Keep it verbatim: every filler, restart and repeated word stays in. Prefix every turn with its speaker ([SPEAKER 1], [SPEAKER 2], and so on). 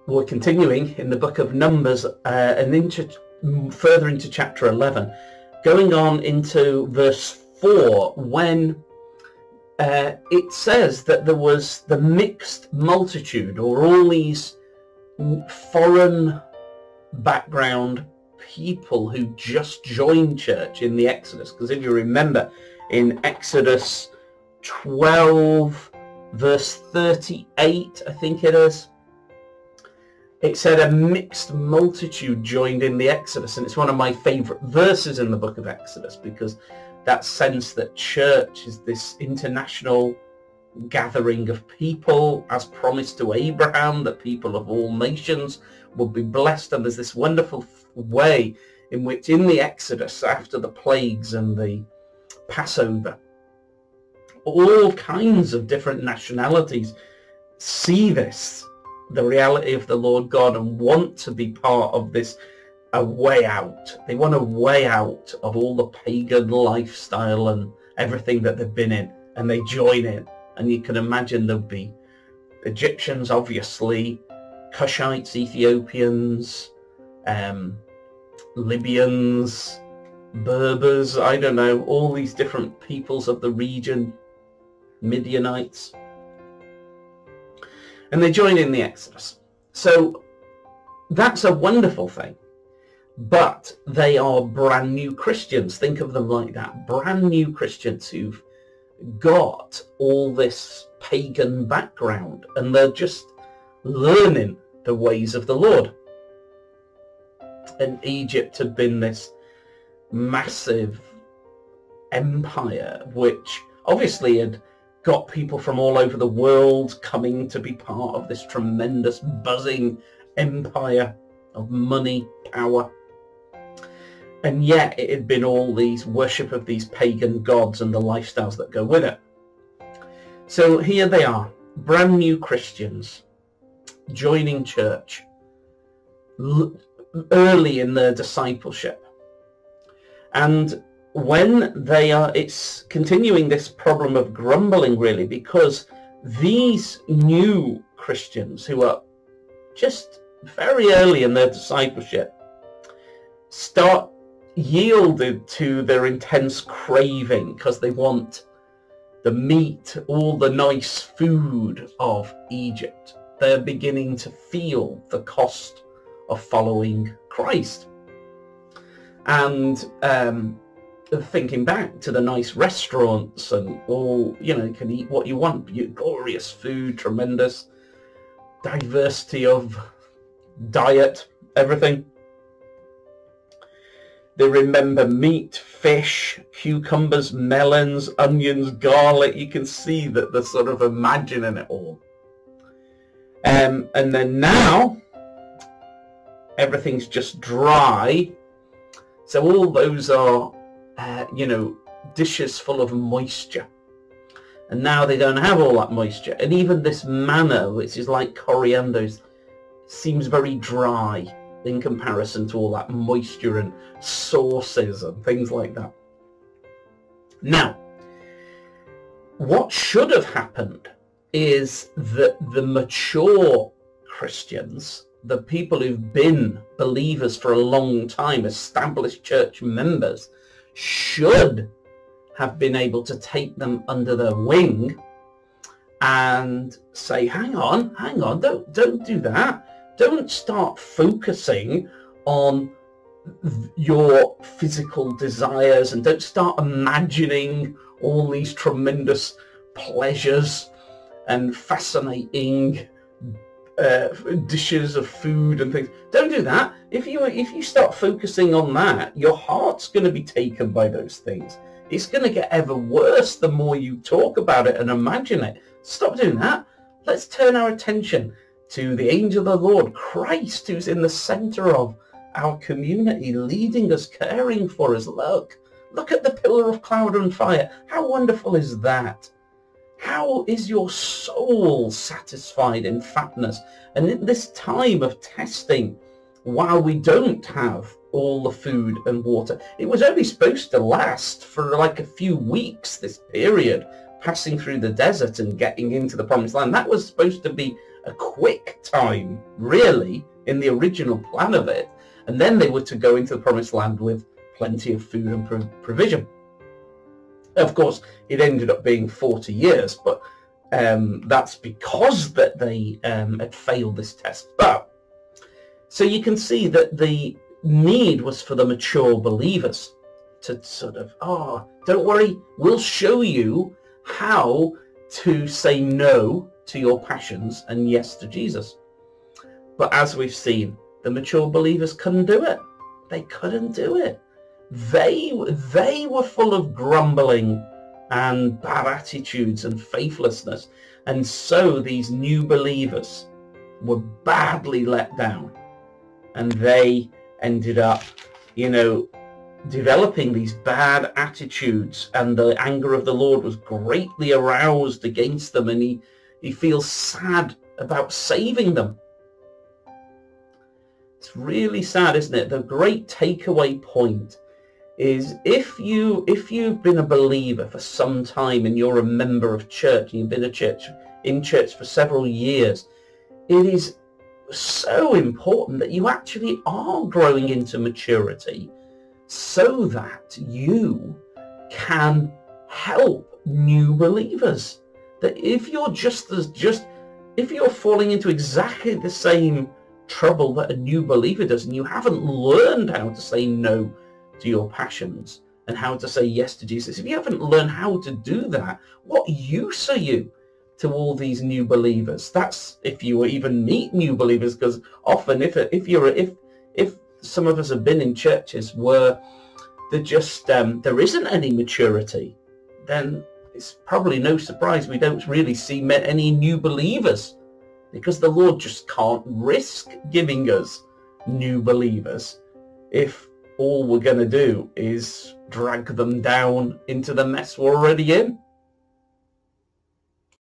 [SPEAKER 1] we're continuing in the book of Numbers uh, and into further into chapter eleven, going on into verse four, when uh, it says that there was the mixed multitude, or all these foreign background people who just joined church in the Exodus. Because if you remember, in Exodus twelve verse thirty-eight, I think it is, it said a mixed multitude joined in the Exodus. And it's one of my favorite verses in the book of Exodus, because that sense that church is this international gathering of people, as promised to Abraham, that people of all nations would be blessed. And there's this wonderful way in which in the Exodus, after the plagues and the Passover, all kinds of different nationalities see this, the reality of the Lord God, and want to be part of this, a way out. They want a way out of all the pagan lifestyle and everything that they've been in, and they join in. And you can imagine there'll be Egyptians, obviously, Cushites, Ethiopians, um, Libyans, Berbers, I don't know, all these different peoples of the region, Midianites. And they join in the Exodus. So that's a wonderful thing. But they are brand new Christians. Think of them like that. Brand new Christians who've got all this pagan background, and they're just learning the ways of the Lord. And Egypt had been this massive empire, which obviously had got people from all over the world coming to be part of this tremendous buzzing empire of money, power. And yet it had been all these worship of these pagan gods and the lifestyles that go with it. So here they are, brand new Christians, joining church early in their discipleship. And when they are, it's continuing this problem of grumbling, really, because these new Christians who are just very early in their discipleship start yielded to their intense craving, because they want the meat, all the nice food of Egypt. They're beginning to feel the cost of following Christ. And um, thinking back to the nice restaurants and all, you know, you can eat what you want, glorious food, tremendous diversity of diet, everything. They remember meat, fish, cucumbers, melons, onions, garlic. You can see that they're sort of imagining it all. Um, and then now, everything's just dry. So all those are, uh, you know, dishes full of moisture. And now they don't have all that moisture. And even this manna, which is like coriander, seems very dry in comparison to all that moisture and sauces and things like that. Now, what should have happened is that the mature Christians, the people who've been believers for a long time, established church members, should have been able to take them under their wing and say, hang on, hang on, don't, don't do that. Don't start focusing on your physical desires, and don't start imagining all these tremendous pleasures and fascinating uh, dishes of food and things. Don't do that. If you if you start focusing on that, your heart's going to be taken by those things. It's going to get ever worse the more you talk about it and imagine it. Stop doing that. Let's turn our attention to the angel of the Lord, Christ, who's in the center of our community, leading us, caring for us. Look, look at the pillar of cloud and fire. How wonderful is that? How is your soul satisfied in fatness? And in this time of testing, while we don't have all the food and water, it was only supposed to last for like a few weeks, this period, passing through the desert and getting into the promised land. That was supposed to be a quick time, really, in the original plan of it. And then they were to go into the promised land with plenty of food and pro- provision. Of course, it ended up being forty years, but um, that's because that they um, had failed this test. But so you can see that the need was for the mature believers to sort of, oh, don't worry, we'll show you how to say no to your passions and yes to Jesus. But as we've seen, the mature believers couldn't do it. They couldn't do it. They, they were full of grumbling and bad attitudes and faithlessness. And so these new believers were badly let down. And they ended up, you know, developing these bad attitudes, and the anger of the Lord was greatly aroused against them, and he, he feels sad about saving them. It's really sad, isn't it? The great takeaway point is if you if you've been a believer for some time and you're a member of church, and you've been a church in church for several years, it is so important that you actually are growing into maturity, so that you can help new believers. That if you're just as just if you're falling into exactly the same trouble that a new believer does, and you haven't learned how to say no to your passions and how to say yes to Jesus, if you haven't learned how to do that, what use are you to all these new believers? That's if you even meet new believers, because often if if you're if if some of us have been in churches where there just um, there isn't any maturity, then it's probably no surprise we don't really see any new believers, because the Lord just can't risk giving us new believers if all we're going to do is drag them down into the mess we're already in.